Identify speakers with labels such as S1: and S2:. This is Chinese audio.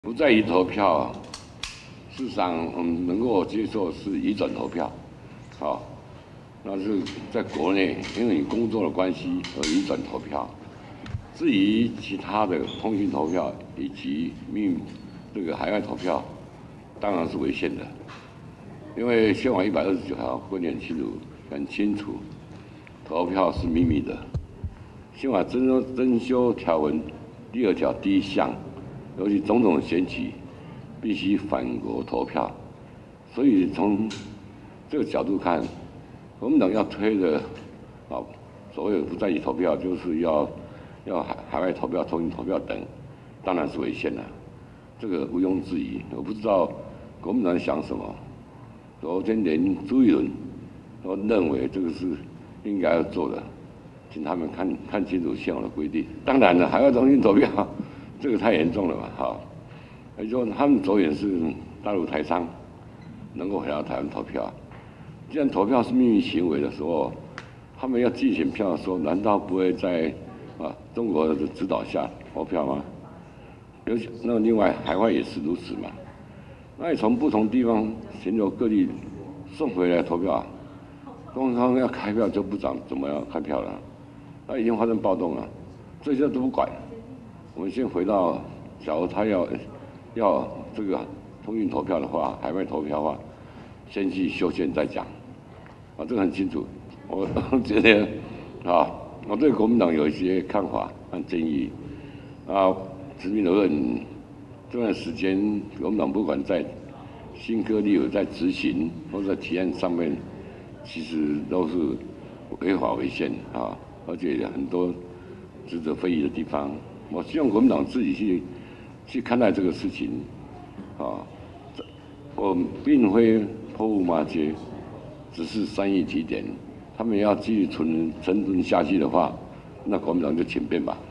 S1: 不在于投票啊，事实上，能够接受是移转投票，好，那是在国内因为你工作的关系而移转投票。至于其他的通讯投票以及这个海外投票，当然是违宪的，因为宪法129条规定很清楚，投票是秘密的。宪法增修条文第2条第1项。尤其总统选举必须返国投票，所以从这个角度看，国民党要推的所谓不在籍投票，就是要海外投票、通讯投票等，当然是违宪的，这个毋庸置疑。我不知道国民党想什么，昨天连朱一伦都认为这个是应该要做的，请他们看清楚宪法的规定。当然了，海外通讯投票。这个太严重了嘛，好，也就是说他们着眼是大陆台商能够回到台湾投票。既然投票是秘密行为的时候，他们要寄选票的时候，难道不会在中国的指导下投票吗？那另外海外也是如此嘛。那你从不同地方全球各地送回来投票，通常要开票就不怎么样开票了，那已经发生暴动了，这些都不管。我们先回到，假如他要这个通讯投票的话，海外投票的话，先去修宪再讲，这个很清楚。我觉得我对国民党有一些看法和建议。直名而论，这段时间国民党不管在新科立委在执行或者在提案上面，其实都是违法违宪而且很多值得非议的地方。我希望国民党自己去看待这个事情，我并非泼妇骂街，只是善意提点。他们要继续沉沦下去的话，那国民党就请便吧。